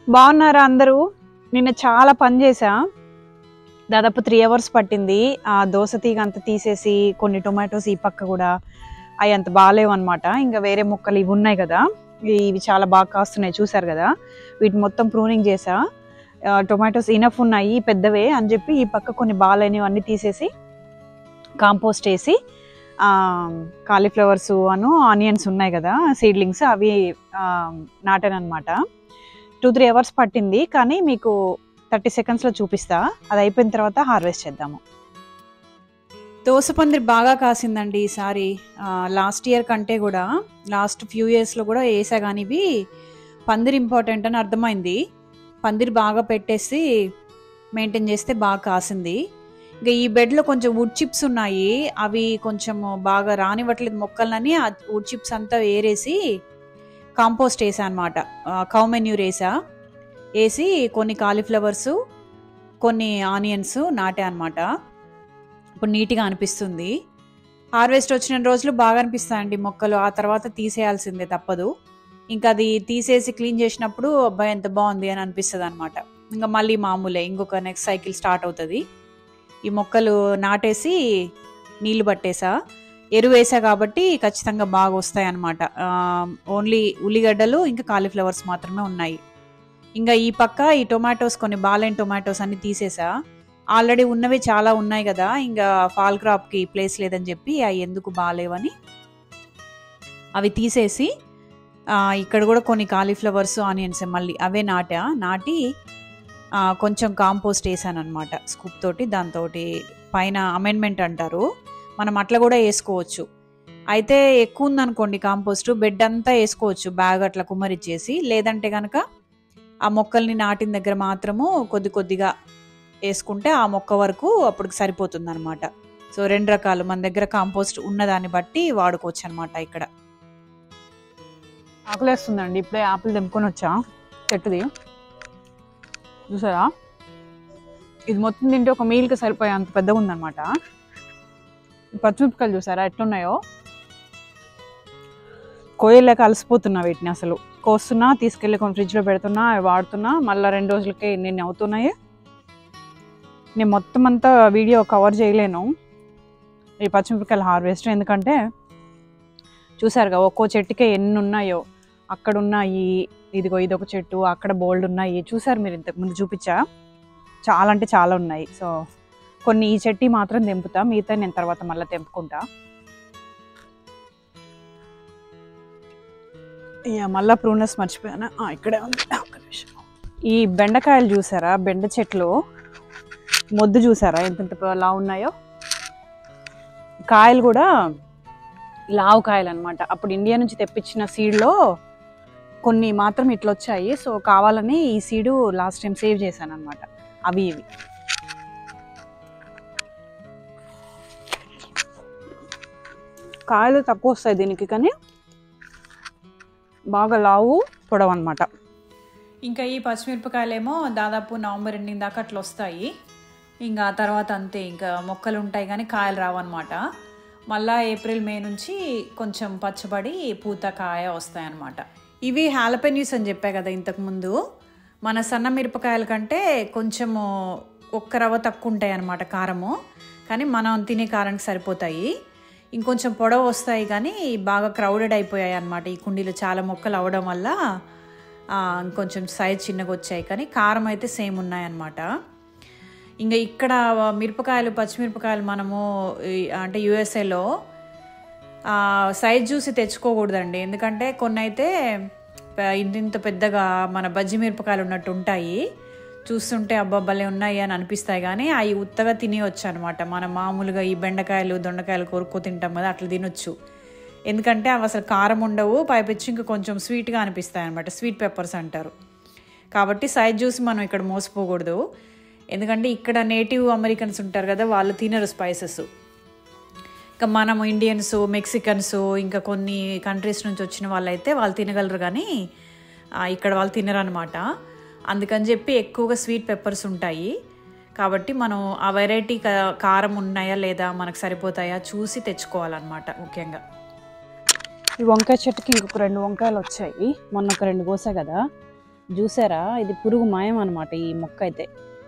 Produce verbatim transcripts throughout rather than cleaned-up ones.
బాగున్నారా అందరూ? నిన్న చాలా పని చేసా. దాదాపు త్రీ అవర్స్ పట్టింది. ఆ దోస తీగ అంతా తీసేసి కొన్ని టొమాటోస్ ఈ పక్క కూడా అవి అంత బాగాలేవు అనమాట. ఇంకా వేరే మొక్కలు ఇవి ఉన్నాయి కదా, ఇవి చాలా బాగా కాస్తున్నాయి చూసారు కదా. వీటిని మొత్తం ప్రూనింగ్ చేసా. టొమాటోస్ ఇనఫ్ ఉన్నాయి పెద్దవే అని చెప్పి ఈ పక్క కొన్ని బాగాలేనివి అన్నీ తీసేసి కాంపోస్ట్ వేసి కాలీఫ్లవర్స్ అను ఆనియన్స్ ఉన్నాయి కదా సీడ్లింగ్స్, అవి నాటాను అనమాట. టూ త్రీ అవర్స్ పట్టింది, కానీ మీకు థర్టీ సెకండ్స్లో చూపిస్తా. అది అయిపోయిన తర్వాత హార్వెస్ట్ చేద్దాము. దోస పందిరి బాగా కాసిందండి ఈసారి. లాస్ట్ ఇయర్ కంటే కూడా లాస్ట్ ఫ్యూ ఇయర్స్లో కూడా వేసా, కానీ ఇవి పందిరి ఇంపార్టెంట్ అని అర్థమైంది. పందిరి బాగా పెట్టేసి మెయింటైన్ చేస్తే బాగా కాసింది. ఇంకా ఈ బెడ్లో కొంచెం వుడ్ చిప్స్ ఉన్నాయి, అవి కొంచెం బాగా రానివ్వట్లేదు మొక్కలని. ఆ వుడ్ చిప్స్ అంతా వేరేసి కాంపోస్ట్ వేసా అనమాట. కౌ మెన్యూర్ వేసా, వేసి కొన్ని కాలీఫ్లవర్స్ కొన్ని ఆనియన్స్ నాటే అనమాట. ఇప్పుడు నీట్గా అనిపిస్తుంది. హార్వెస్ట్ వచ్చిన రోజులు బాగా అనిపిస్తాయండి మొక్కలు. ఆ తర్వాత తీసేయాల్సిందే తప్పదు. ఇంకా అది తీసేసి క్లీన్ చేసినప్పుడు అబ్బాయి ఎంత బాగుంది అని అనిపిస్తుంది అనమాట. ఇంకా మళ్ళీ మామూలే, ఇంకొక నెక్స్ట్ సైకిల్ స్టార్ట్ అవుతుంది. ఈ మొక్కలు నాటేసి నీళ్లు పట్టేసా, ఎరువు వేసా కాబట్టి ఖచ్చితంగా బాగా వస్తాయి అన్నమాట. ఓన్లీ ఉల్లిగడ్డలు ఇంకా కాలీఫ్లవర్స్ మాత్రమే ఉన్నాయి. ఇంకా ఈ పక్క ఈ టొమాటోస్ కొన్ని బాలైన టొమాటోస్ అన్ని తీసేసా. ఆల్రెడీ ఉన్నవి చాలా ఉన్నాయి కదా, ఇంకా ఫాల్ క్రాప్కి ప్లేస్ లేదని చెప్పి అవి ఎందుకు బాగాలేవని అవి తీసేసి ఇక్కడ కూడా కొన్ని కాలీఫ్లవర్స్ ఆనియన్స్ మళ్ళీ అవే నాటా. నాటి కొంచెం కాంపోస్ట్ వేసాను అనమాట స్కూప్ తోటి. దాంతో పైన అమెండ్మెంట్ అంటారు, మనం అట్లా కూడా వేసుకోవచ్చు. అయితే ఎక్కువ ఉందనుకోండి కాంపోస్ట్, బెడ్ అంతా వేసుకోవచ్చు బ్యాగ్ అట్లా కుమ్మరిచ్చేసి. లేదంటే కనుక ఆ మొక్కల్ని నాటిన దగ్గర మాత్రము కొద్ది కొద్దిగా వేసుకుంటే ఆ మొక్క వరకు అప్పటికి సరిపోతుంది అనమాట. సో రెండు రకాలు మన దగ్గర కాంపోస్ట్ ఉన్నదాన్ని బట్టి వాడుకోవచ్చు అనమాట. ఇక్కడ ఆకులు వేస్తుందండి. ఇప్పుడే ఆకులు తెంపుకొని వచ్చా చెట్టుది, చూసారా. ఇది మొత్తం తింటే ఒక మీల్కి సరిపోయే అంత పెద్దగా ఉందన్నమాట. పచ్చిమిరపకాయలు చూసారా ఎట్లున్నాయో. కోయలేక అలసిపోతున్నా వీటిని. అసలు కోస్తున్నా, తీసుకెళ్ళి కొన్ని ఫ్రిడ్జ్లో పెడుతున్నా, వాడుతున్నా. మళ్ళీ రెండు రోజులకి నేను అవుతున్నాయి. నేను మొత్తం అంతా వీడియో కవర్ చేయలేను ఈ పచ్చిమిరపకాయల హార్వెస్ట్, ఎందుకంటే చూసారుగా ఒక్కో చెట్టుకే ఎన్ని ఉన్నాయో. అక్కడ ఉన్నాయి, ఇదిగో ఇదొక చెట్టు, అక్కడ బోల్డ్ ఉన్నాయి. చూసారు మీరు, ఇంతకు ముందు చూపించా. చాలా అంటే చాలా ఉన్నాయి. సో కొన్ని ఈ చెట్టు మాత్రం తెంపుతా, మిగతా నేను తర్వాత మళ్ళీ తెంపుకుంటా. ఇక మళ్ళీ ప్రూనస్ మర్చిపోయాను, ఇక్కడే ఉంది. ఒక్క నిమిషం. ఈ బెండకాయలు చూసారా, బెండ చెట్లు మొద్దు చూసారా ఎంత లావు ఉన్నాయో. కాయలు కూడా లావు కాయలు అనమాట. అప్పుడు ఇండియా నుంచి తెప్పించిన సీడ్లో కొన్ని మాత్రం ఇట్లా వచ్చాయి. సో కావాలని ఈ సీడు లాస్ట్ టైం సేవ్ చేశాను అనమాట. అవి ఇవి కాయలు తక్కువ వస్తాయి దీనికి, కానీ బాగా లావు పొడవు అనమాట. ఇంకా ఈ పచ్చిమిరపకాయలేమో దాదాపు నవంబర్ ఎండింగ్ దాకా అట్లా వస్తాయి. ఇంకా తర్వాత అంతే, ఇంకా మొక్కలు ఉంటాయి కానీ కాయలు రావన్నమాట. మళ్ళా ఏప్రిల్ మే నుంచి కొంచెం పచ్చబడి పూత కాయ వస్తాయన్నమాట. ఇవి హాలపెన్యూస్ అని చెప్పా కదా ఇంతకుముందు. మన సన్న మిరపకాయల కంటే కొంచెము ఒక్క రవ్వ తక్కువ ఉంటాయి అన్నమాట కారము, కానీ మనం తినే కారానికి సరిపోతాయి. ఇంకొంచెం పొడవు వస్తాయి, కానీ బాగా క్రౌడెడ్ అయిపోయాయి అన్నమాట ఈ కుండీలో. చాలా మొక్కలు అవ్వడం వల్ల ఇంకొంచెం సైజ్ చిన్నగా వచ్చాయి, కానీ కారం అయితే సేమ్ ఉన్నాయన్నమాట. ఇంకా ఇక్కడ మిరపకాయలు పచ్చిమిరపకాయలు మనము అంటే యూఎస్ఏలో సైజ్ చూసి తెచ్చుకోకూడదండి. ఎందుకంటే కొన్ని అయితే ఇంత ఇంత పెద్దగా మన బజ్జి మిరపకాయలు ఉన్నట్టు ఉంటాయి. చూస్తుంటే అబ్బాబ్బలే ఉన్నాయి అని అనిపిస్తాయి, కానీ అవి ఉత్తగా తినేయచ్చు అనమాట. మనం మామూలుగా ఈ బెండకాయలు దొండకాయలు కొరుక్కో తింటాం కదా, అట్లా తినొచ్చు. ఎందుకంటే అవి అసలు కారం ఉండవు, పైపెచ్చి ఇంకా కొంచెం స్వీట్గా అనిపిస్తాయి అనమాట. స్వీట్ పెప్పర్స్ అంటారు. కాబట్టి సైజ్ చూసి మనం ఇక్కడ మోసపోకూడదు. ఎందుకంటే ఇక్కడ నేటివ్ అమెరికన్స్ ఉంటారు కదా, వాళ్ళు తినరు స్పైసెస్. ఇంకా మనము ఇండియన్స్, మెక్సికన్స్, ఇంకా కొన్ని కంట్రీస్ నుంచి వచ్చిన వాళ్ళైతే వాళ్ళు తినగలరు, కానీ ఇక్కడ వాళ్ళు తినరు అనమాట. అందుకని చెప్పి ఎక్కువగా స్వీట్ పెప్పర్స్ ఉంటాయి. కాబట్టి మనం ఆ వెరైటీ కారం ఉన్నాయా లేదా, మనకు సరిపోతాయా చూసి తెచ్చుకోవాలన్నమాట ముఖ్యంగా. ఈ వంకాయ చెట్టుకి ఇంకొక రెండు వంకాయలు వచ్చాయి. మొన్న ఒక రెండు కోసా కదా, చూసారా, ఇది పురుగు మాయం అనమాట ఈ మొక్క అయితే.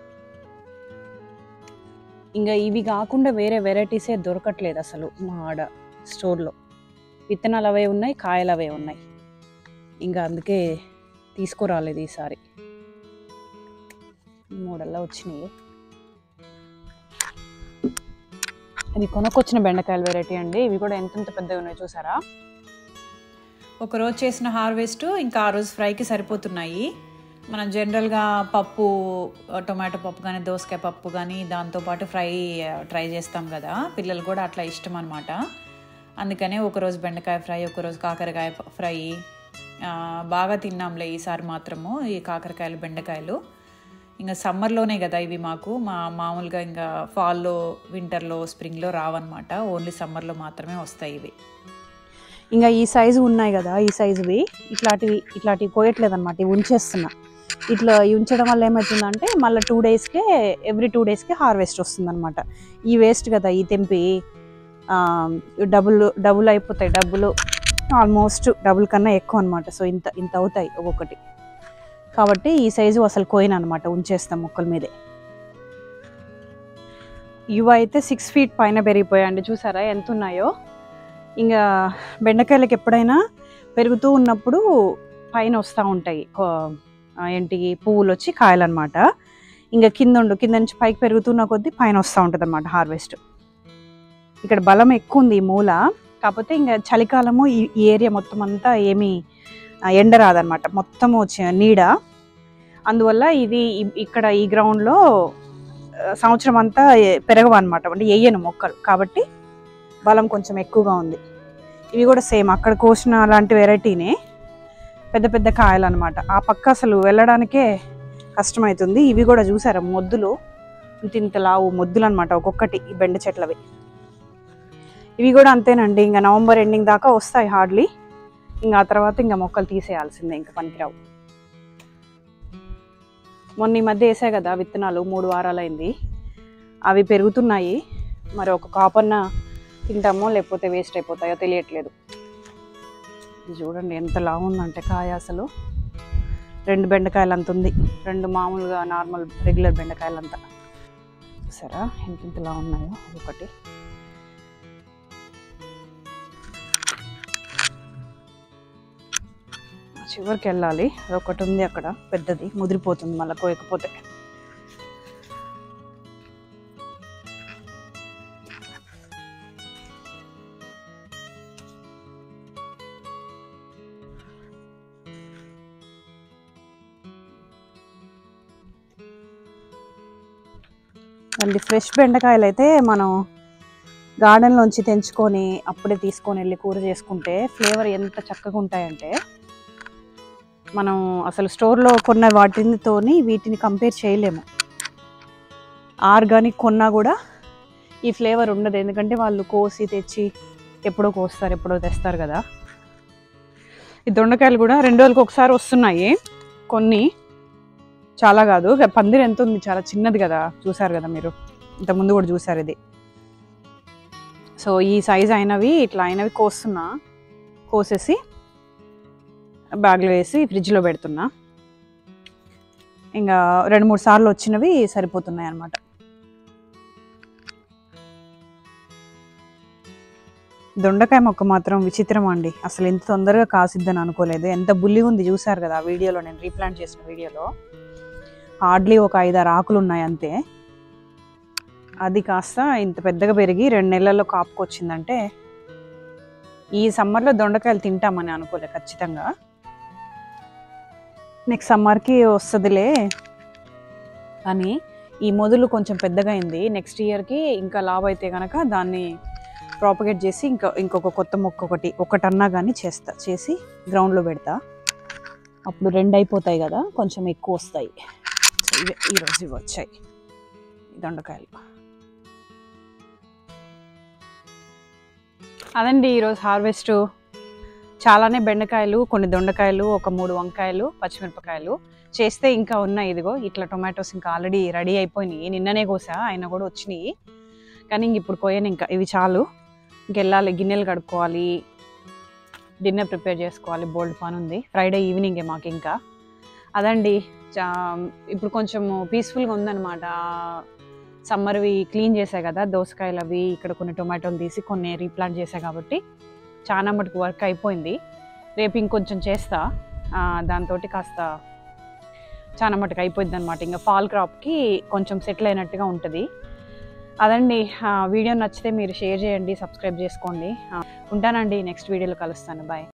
ఇంకా ఇవి కాకుండా వేరే వెరైటీసే దొరకట్లేదు అసలు మా ఆడ స్టోర్లో. విత్తనాలు అవే ఉన్నాయి, కాయలు అవే ఉన్నాయి. ఇంకా అందుకే తీసుకురాలేదు ఈసారి. మూడల్లా వచ్చినాయి. ఇది కొనుక్కొచ్చిన బెండకాయల వెరైటీ అండి. ఇవి కూడా ఎంతెంత పెద్దగా ఉన్నాయి చూసారా. ఒకరోజు చేసిన హార్వెస్ట్ ఇంకా ఆ రోజు ఫ్రైకి సరిపోతున్నాయి. మనం జనరల్గా పప్పు, టొమాటో పప్పు కానీ దోసకాయ పప్పు కానీ దాంతోపాటు ఫ్రై ట్రై చేస్తాం కదా, పిల్లలు కూడా అట్లా ఇష్టం అనమాట. అందుకనే ఒకరోజు బెండకాయ ఫ్రై, ఒకరోజు కాకరకాయ ఫ్రై బాగా తిన్నాంలే ఈసారి మాత్రము. ఈ కాకరకాయలు బెండకాయలు ఇంకా సమ్మర్లోనే కదా ఇవి మాకు. మా మామూలుగా ఇంకా ఫాల్లో, వింటర్లో, స్ప్రింగ్లో రావన్నమాట. ఓన్లీ సమ్మర్లో మాత్రమే వస్తాయి ఇవి. ఇంకా ఈ సైజు ఉన్నాయి కదా, ఈ సైజువి ఇట్లాంటివి ఇట్లాంటివి కోయట్లేదు అనమాట. ఇవి ఉంచేస్తున్నా. ఇట్లా ఉంచడం వల్ల ఏమవుతుందంటే మళ్ళీ టూ డేస్కే ఎవ్రీ టూ డేస్కే హార్వెస్ట్ వస్తుంది అనమాట. ఈ వేస్ట్ కదా ఈ తెంపి డబుల్ డబుల్ అయిపోతాయి. డబ్బులు ఆల్మోస్ట్ డబుల్ కన్నా ఎక్కువ అనమాట. సో ఇంత ఇంత అవుతాయి ఒక్కొక్కటి. కాబట్టి ఈ సైజు అసలు కోయిన అనమాట, ఉంచేస్తాం మొక్కల మీదే. ఇవి అయితే సిక్స్ ఫీట్ పైన పెరిగిపోయాయండి. చూసారా ఎంత ఉన్నాయో. ఇంకా బెండకాయలకు ఎప్పుడైనా పెరుగుతూ ఉన్నప్పుడు పైన వస్తూ ఉంటాయి ఏంటి పువ్వులు వచ్చి కాయలు అనమాట. ఇంకా కింద ఉండు కింద నుంచి పైకి పెరుగుతున్న కొద్దీ పైన వస్తూ ఉంటుంది అనమాట హార్వెస్ట్. ఇక్కడ బలం ఎక్కువ ఉంది ఈ మూల. కాకపోతే ఇంకా చలికాలము ఈ ఏరియా మొత్తం అంతా ఏమీ ఎండ రాదనమాట, మొత్తం వచ్చే నీడ. అందువల్ల ఇది ఇక్కడ ఈ గ్రౌండ్లో సంవత్సరం అంతా పెరగవు అనమాట, అంటే వేయను మొక్కలు. కాబట్టి బలం కొంచెం ఎక్కువగా ఉంది. ఇవి కూడా సేమ్ అక్కడ కోసిన అలాంటి వెరైటీనే, పెద్ద పెద్ద కాయలు అనమాట. ఆ పక్క అసలు వెళ్ళడానికే కష్టమవుతుంది. ఇవి కూడా చూసారా మొద్దులు, ఇంత ఇంత లావు మొద్దులు అనమాట ఒక్కొక్కటి ఈ బెండ చెట్లవి. ఇవి కూడా అంతేనండి, ఇంకా నవంబర్ ఎండింగ్ దాకా వస్తాయి హార్డ్లీ. ఇంకా ఆ తర్వాత ఇంకా మొక్కలు తీసేయాల్సిందే, ఇంకా పనికిరావు. మొన్న ఈ మధ్య వేసాయి కదా విత్తనాలు, మూడు వారాలైంది. అవి పెరుగుతున్నాయి. మరి ఒక కాపన్న తింటామో లేకపోతే వేస్ట్ అయిపోతాయో తెలియట్లేదు. ఇది చూడండి ఎంత లావు ఉందంటే కాయ. అసలు రెండు బెండకాయలు అంత ఉంది, రెండు మామూలుగా నార్మల్ రెగ్యులర్ బెండకాయలు అంతా. సరే ఎంత ఇంతలా ఉన్నాయో ఒకటి. చివరికి వెళ్ళాలి, అదొకటి ఉంది అక్కడ పెద్దది, ముదిరిపోతుంది మళ్ళీ కోయకపోతే. అండ్ ఫ్రెష్ బెండకాయలు అయితే మనం గార్డెన్లోంచి తెంచుకొని అప్పుడే తీసుకొని వెళ్ళి కూర చేసుకుంటే ఫ్లేవర్ ఎంత చక్కగా ఉంటాయంటే, మనం అసలు స్టోర్లో కొన్న వాటితోని వీటిని కంపేర్ చేయలేము. ఆర్గానిక్ కొన్నా కూడా ఈ ఫ్లేవర్ ఉండదు, ఎందుకంటే వాళ్ళు కోసి తెచ్చి ఎప్పుడో కోస్తారు, ఎప్పుడో తెస్తారు కదా. ఈ దొండకాయలు కూడా రెండు రోజులకు ఒకసారి వస్తున్నాయి కొన్ని, చాలా కాదు. పందిరి ఎంత ఉంది, చాలా చిన్నది కదా, చూసారు కదా మీరు, ఇంతకుముందు కూడా చూసారు ఇది. సో ఈ సైజ్ అయినవి ఇట్లా అయినవి కోస్తున్నా, కోసేసి బ్యాగ్లో వేసి ఫ్రిడ్జ్లో పెడుతున్నా. ఇంకా రెండు మూడు సార్లు వచ్చినవి సరిపోతున్నాయి అన్నమాట. దొండకాయ మొక్క మాత్రం విచిత్రం అండి, అసలు ఎంత తొందరగా కాసిద్దని అనుకోలేదు. ఎంత బుల్లి ఉంది చూసారు కదా ఆ వీడియోలో, నేను రీప్లాంట్ చేసిన వీడియోలో. హార్డ్లీ ఒక ఐదారు ఆకులు ఉన్నాయి అంతే. అది కాస్త ఇంత పెద్దగా పెరిగి రెండు నెలల్లో కాపుకొచ్చిందంటే ఈ సమ్మర్లో దొండకాయలు తింటామని అనుకోలే ఖచ్చితంగా. నెక్స్ట్ సమ్మర్కి వస్తుందిలే అని ఈ మొదలు కొంచెం పెద్దగా అయింది. నెక్స్ట్ ఇయర్కి ఇంకా లావ్ అయితే కనుక దాన్ని ప్రాపగేట్ చేసి ఇంకా ఇంకొక కొత్త మొక్క ఒకటి ఒకటన్నా కానీ చేస్తా, చేసి గ్రౌండ్లో పెడతా. అప్పుడు రెండు అయిపోతాయి కదా, కొంచెం ఎక్కువ వస్తాయి. ఇవే ఈరోజు ఇవి వచ్చాయి దొండకాయలు. అదండి ఈరోజు హార్వెస్ట్. చాలానే బెండకాయలు, కొన్ని దొండకాయలు, ఒక మూడు వంకాయలు, పచ్చిమిరపకాయలు చేస్తే ఇంకా ఉన్నాయి. ఇదిగో ఇట్లా టొమాటోస్ ఇంకా ఆల్రెడీ రెడీ అయిపోయినాయి. నిన్ననే కోసా, అయినా కూడా వచ్చినాయి. కానీ ఇంక ఇప్పుడు కోయను, ఇంకా ఇవి చాలు. ఇంకెళ్ళాలి, గిన్నెలు కడుక్కోవాలి, డిన్నర్ ప్రిపేర్ చేసుకోవాలి, బోల్డ్ పని ఉంది. ఫ్రైడే ఈవినింగే మాకు ఇంకా. అదండి చా ఇప్పుడు కొంచెం పీస్ఫుల్గా ఉందన్నమాట. సమ్మర్వి క్లీన్ చేసా కదా దోసకాయలు అవి, ఇక్కడ కొన్ని టొమాటోలు తీసి కొన్ని రీప్లాంట్ చేసా కాబట్టి చాలా మటుకు వర్క్ అయిపోయింది. రేపు ఇంకొంచెం చేస్తా, దాంతో కాస్త చాలా మటుకు అయిపోయింది అనమాట. ఇంకా ఫాల్ క్రాప్కి కొంచెం సెటిల్ అయినట్టుగా ఉంటుంది. అదండి, వీడియో నచ్చితే మీరు షేర్ చేయండి, సబ్స్క్రైబ్ చేసుకోండి. ఉంటానండి, నెక్స్ట్ వీడియోలో కలుస్తాను. బాయ్.